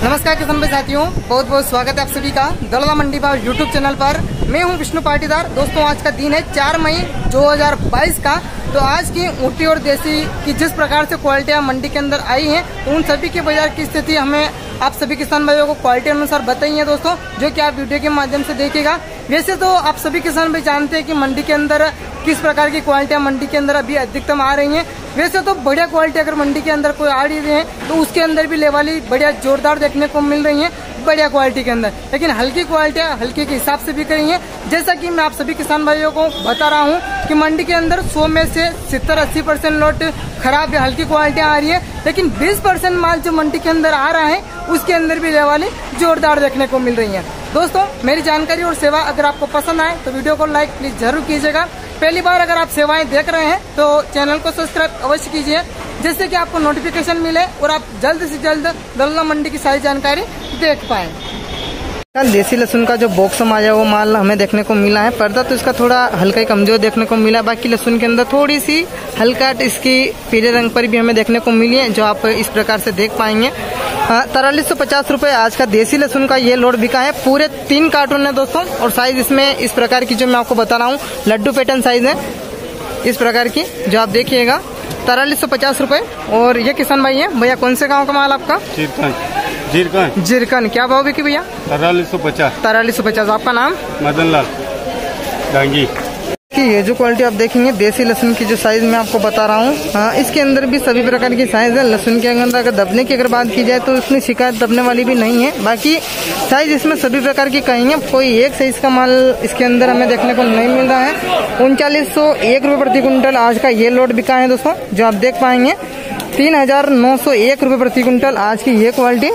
नमस्कार किसान भाई साथियों, बहुत बहुत स्वागत है आप सभी का दलवा मंडी भाव यूट्यूब चैनल पर। मैं हूं विष्णु पाटीदार। दोस्तों आज का दिन है 4 मई 2022 का। तो आज की ऊँटी और देसी की जिस प्रकार से क्वालिटियां मंडी के अंदर आई हैं, उन सभी के बाजार की स्थिति हमें आप सभी किसान भाइयों को क्वालिटी अनुसार बताई है दोस्तों, जो कि आप वीडियो के माध्यम से देखिएगा। वैसे तो आप सभी किसान भाई जानते हैं कि मंडी के अंदर किस प्रकार की क्वालिटियां मंडी के अंदर अभी अधिकतम आ रही हैं। वैसे तो बढ़िया क्वालिटी अगर मंडी के अंदर कोई आ रही है तो उसके अंदर भी लेवाली बढ़िया जोरदार देखने को मिल रही है बढ़िया क्वालिटी के अंदर, लेकिन हल्की क्वालिटियां हल्के के हिसाब से बिक रही हैं। जैसा कि मैं आप सभी किसान भाइयों को बता रहा हूं कि मंडी के अंदर 100 में से 70-80% लॉट खराब या हल्की क्वालिटियां आ रही है, लेकिन 20% माल जो मंडी के अंदर आ रहा है उसके अंदर भी लेवाली जोरदार देखने को मिल रही है। दोस्तों मेरी जानकारी और सेवा अगर आपको पसंद आए तो वीडियो को लाइक प्लीज जरूर कीजिएगा। पहली बार अगर आप सेवाएं देख रहे हैं तो चैनल को सब्सक्राइब अवश्य कीजिए, जिससे कि आपको नोटिफिकेशन मिले और आप जल्द से जल्द दलना मंडी की सारी जानकारी देख पाए। देसी लहसुन का जो बॉक्स में आया वो माल हमें देखने को मिला है। पर्दा तो इसका थोड़ा हल्का ही कमजोर देखने को मिला, बाकी लहसुन के अंदर थोड़ी सी हल्का इसकी पीले रंग पर भी हमें देखने को मिली है, जो आप इस प्रकार से देख पाएंगे। 4350 रुपए आज का देसी लहसुन का ये लोड बिका है। पूरे 3 कार्टून है दोस्तों, और साइज इसमें इस प्रकार की जो मैं आपको बता रहा हूँ लड्डू पैटर्न साइज है इस प्रकार की, जो आप देखिएगा 4350 रुपए। और ये किसान भाई है भैया, कौन से गाँव का माल आपका? जीरकन। क्या भाव बिकी भैया? 4350। आपका नाम? मदन लाल डांगी। ये जो क्वालिटी आप देखेंगे देसी लहसुन की जो साइज मैं आपको बता रहा हूँ, इसके अंदर भी सभी प्रकार की साइज है। लहसुन के अंदर अगर दबने की अगर बात की जाए तो उसमें शिकायत दबने वाली भी नहीं है। बाकी साइज इसमें सभी प्रकार की कहेंगे, कोई एक साइज का माल इसके अंदर हमें देखने को नहीं मिल रहा है। 3901 रुपए प्रति कुंटल आज का ये लोड बिका है दोस्तों, जो आप देख पाएंगे। 3901 रुपए प्रति कुंटल आज की ये क्वालिटी।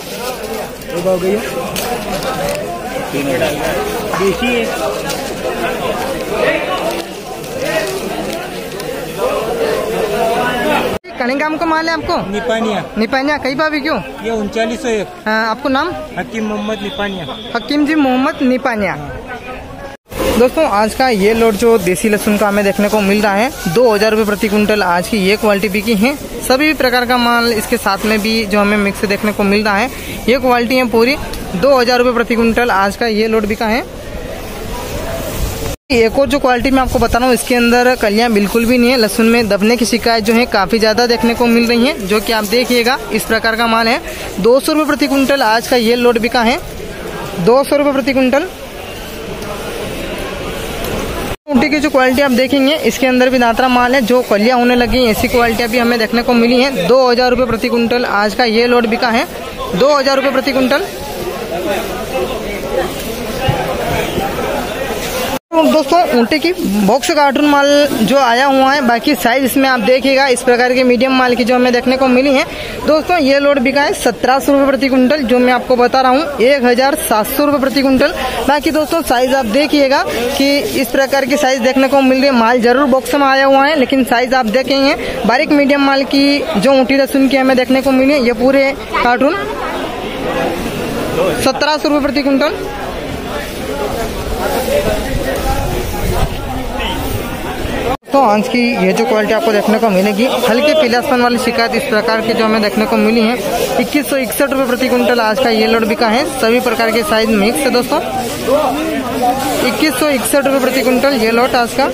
कनिंगाम का माल है आपको? निपानिया। कई भाव क्यों? ये 3901। आपको नाम? हकीम मोहम्मद निपानिया। हकीम जी मोहम्मद निपानिया। दोस्तों आज का ये लोड जो देसी लहसुन का हमें देखने को मिल रहा है 2000 रुपए प्रति कुंटल आज की ये क्वालिटी बिकी है। सभी प्रकार का माल इसके साथ में भी जो हमें मिक्स देखने को मिल रहा है, ये क्वालिटी है पूरी 2000 रुपए प्रति कुंटल आज का ये लोड बिका है। एक और जो क्वालिटी मैं आपको बता रहा हूँ, इसके अंदर कलियां बिल्कुल भी नहीं है। लहसुन में दबने की शिकायत जो है काफी ज्यादा देखने को मिल रही है, जो कि आप देखिएगा इस प्रकार का माल है। 200 रुपए प्रति कुंटल आज का ये लोड बिका है। 200 रुपए प्रति कुंटल। ऊँटी की जो क्वालिटी आप देखेंगे इसके अंदर भी दात्रा माल है, जो कलियां होने लगी ऐसी क्वालिटी भी हमें देखने को मिली है। 2000 रुपए प्रति कुंटल आज का ये लोड बिका है। 2000 रुपए प्रति कुंटल। दोस्तों ऊँटी की बॉक्स कार्टून माल जो आया हुआ है, बाकी साइज इसमें आप देखिएगा इस प्रकार के मीडियम माल की जो हमें देखने को मिली है। दोस्तों ये लोड बिका है 1700 रुपए प्रति कुंटल, जो मैं आपको बता रहा हूँ 1700 रुपए प्रति कुंटल। बाकी दोस्तों साइज आप देखिएगा कि इस प्रकार की साइज देखने को मिल रही है। माल जरूर बॉक्स में आया हुआ है, लेकिन साइज आप देखेंगे बारीक मीडियम माल की जो ऊँटी लहसुन की हमें देखने को मिली है। ये पूरे कार्टून 1700 रुपए प्रति कुंटल। तो आज की ये जो क्वालिटी आपको देखने को मिलेगी, हल्के पीलापन वाली शिकायत इस प्रकार की जो हमें देखने को मिली है। 2161 रुपए प्रति कुंटल आज का ये लोड बिका है। सभी प्रकार के साइज मिक्स है दोस्तों। 2161 रुपए प्रति कुंटल ये लोड आज का।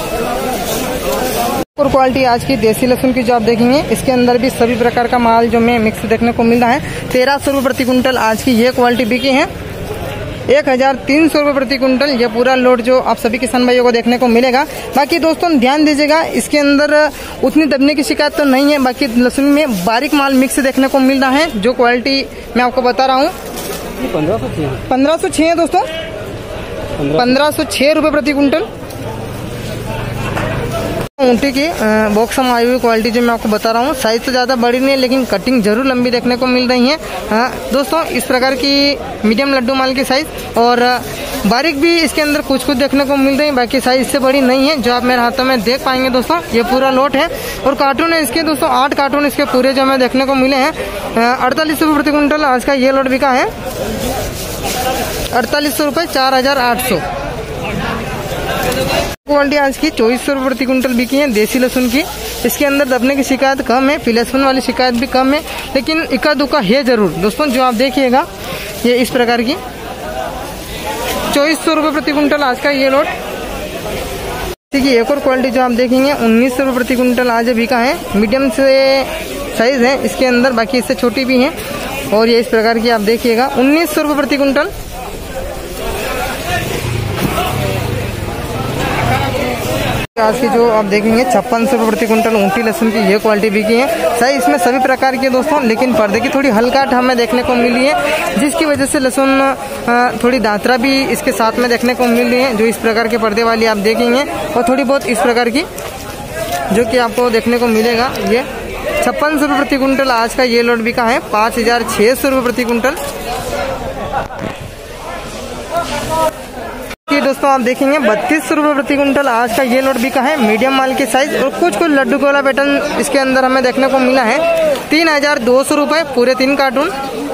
और क्वालिटी आज की देसी लहसुन की जो आप देखेंगे इसके अंदर भी सभी प्रकार का माल जो हमें मिक्स देखने को मिल रहा है। 1300 रुपए प्रति कुंटल आज की ये क्वालिटी बिकी है। 1300 रुपए प्रति कुंटल ये पूरा लोड जो आप सभी किसान भाइयों को देखने को मिलेगा। बाकी दोस्तों ध्यान दीजिएगा, इसके अंदर उतनी दबने की शिकायत तो नहीं है। बाकी लहसुन में बारीक माल मिक्स देखने को मिल रहा है, जो क्वालिटी मैं आपको बता रहा हूँ 1506 है दोस्तों। 1506 रुपए प्रति कुंटल ऊँटी की बॉक्स में आई हुई क्वालिटी जो मैं आपको बता रहा हूँ। साइज तो ज्यादा बड़ी नहीं है, लेकिन कटिंग जरूर लंबी देखने को मिल रही है। दोस्तों इस प्रकार की मीडियम लड्डू माल की साइज, और बारीक भी इसके अंदर कुछ देखने को मिल रही है। बाकी साइज इससे बड़ी नहीं है, जो आप मेरे हाथों में देख पाएंगे दोस्तों। ये पूरा लोट है और कार्टून है इसके दोस्तों 8 कार्टून इसके पूरे जो हमें देखने को मिले हैं। 4800 रुपए प्रति कुंटल आज का ये लोट बिका है। 4800 रुपए 4800। क्वालिटी आज की 2400 रुपये प्रति कुंटल बिकी है देसी लहसुन की। इसके अंदर दबने की शिकायत कम है, पीलापन वाली शिकायत भी कम है, लेकिन इक्का दुक्का है जरूर दोस्तों। जो आप देखिएगा ये इस प्रकार की 2400 रुपये प्रति कुंटल आज का ये लोट। देखिए एक और क्वालिटी जो आप देखेंगे 1900 रुपये प्रति कुंटल आज बिका है। मीडियम से साइज है इसके अंदर, बाकी इससे छोटी भी है। और ये इस प्रकार की आप देखिएगा 1900 रुपये प्रति कुंटल। आज की जो आप देखेंगे 5600 रुपये प्रति कुंटल ऊँटी लहसुन की ये क्वालिटी बिकी है। सही इसमें सभी प्रकार के दोस्तों, लेकिन पर्दे की थोड़ी हल्काहट हमें देखने को मिली है, जिसकी वजह से लहसुन थोड़ी दात्रा भी इसके साथ में देखने को मिल रही है। जो इस प्रकार के पर्दे वाली आप देखेंगे और थोड़ी बहुत इस प्रकार की जो कि आपको देखने को मिलेगा। ये 5600 रुपये प्रति कुंटल आज का ये लोट बिका है। 5600 रुपये प्रति कुंटल। दोस्तों आप देखेंगे 3200 रुपये प्रति कुंटल आज का ये लोट बिका है। मीडियम माल की साइज और कुछ लड्डू गोला पैटर्न इसके अंदर हमें देखने को मिला है। 3200 रुपये पूरे 3 कार्टून।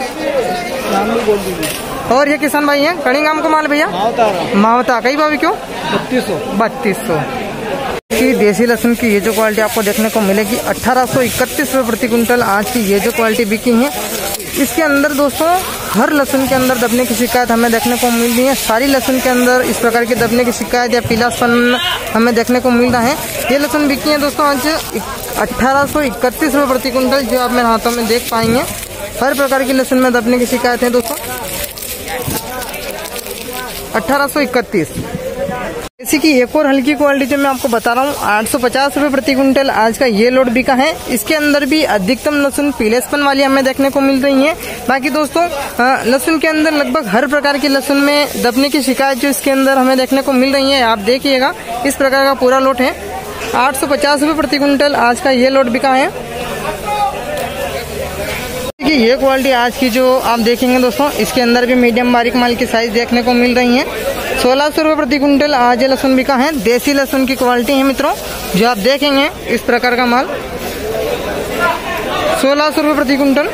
और ये किसान भाई हैं कड़ी गांव को माल भैया मावता कई भाभी क्यों 3200 की देसी लहसुन की ये जो क्वालिटी आपको देखने को मिलेगी 1831 रुपये प्रति कुंटल आज की ये जो क्वालिटी बिकी है। इसके अंदर दोस्तों हर लहसुन के अंदर दबने की शिकायत हमें देखने को मिल रही है। सारी लहसुन के अंदर इस प्रकार के दबने की शिकायत या पीलापन हमें देखने को मिल रहा है। ये लहसुन बिकी है दोस्तों आज 1831 रुपये प्रति कुंटल, जो आप मेरे हाथों में देख पाएंगे। हर प्रकार की लहसुन में दबने की शिकायत है दोस्तों। 1831। इसी की एक और हल्की क्वालिटी जो मैं आपको बता रहा हूँ 850 रुपये प्रति कुंटल आज का ये लोट बिका है। इसके अंदर भी अधिकतम लहसुन पीलेपन वाली हमें देखने को मिल रही है। बाकी दोस्तों लहसुन के अंदर लगभग हर प्रकार की लहसुन में दबने की शिकायत जो इसके अंदर हमें देखने को मिल रही है। आप देखिएगा इस प्रकार का पूरा लोट है। 850 रुपये प्रति कुंटल आज का ये लोट बिका है। ये क्वालिटी आज की जो आप देखेंगे दोस्तों, इसके अंदर भी मीडियम बारीक माल की साइज देखने को मिल रही है। 1600 रुपये प्रति कुंटल आज ये लहसुन बिका है। देसी लहसुन की क्वालिटी है मित्रों, जो आप देखेंगे इस प्रकार का माल 1600 रुपये प्रति कुंटल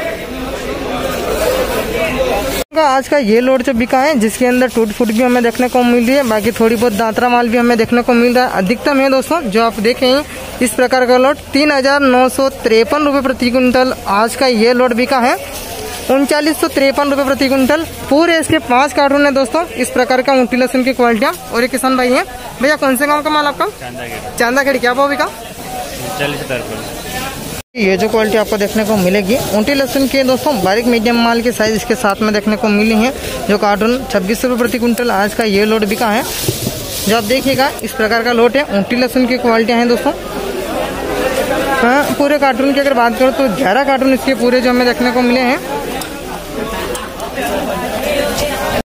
आज का ये लोट जो बिका है, जिसके अंदर टूट फूट भी हमें देखने को मिल रही है। बाकी थोड़ी बहुत दात्रा माल भी हमें देखने को मिल रहा है। अधिकतम है दोस्तों, जो आप देखेंगे इस प्रकार का लोट 3953 रुपये प्रति कुंटल आज का ये लोट बिका है। 3953 रुपये प्रति कुंटल पूरे इसके 5 कार्टून है दोस्तों। इस प्रकार का ऊँटी लहसुन की क्वालिटियाँ। और ये किसान भाई है भैया कौन से गाँव का माल आपका? चांदाखेड़ी। क्या भाव बिका? 40 ये जो क्वालिटी आपको देखने को मिलेगी ऊँटी लहसुन के दोस्तों, बारीक मीडियम माल के साइज इसके साथ में देखने को मिली है। जो कार्टून 2600 रुपये प्रति कुंटल आज का ये लोट बिका है। जो आप देखिएगा इस प्रकार का लोट है। ऊँटी लहसुन की क्वालिटियाँ हैं दोस्तों। पूरे कार्टून की अगर बात करो तो 11 कार्टून इसके पूरे जो हमें देखने को मिले हैं।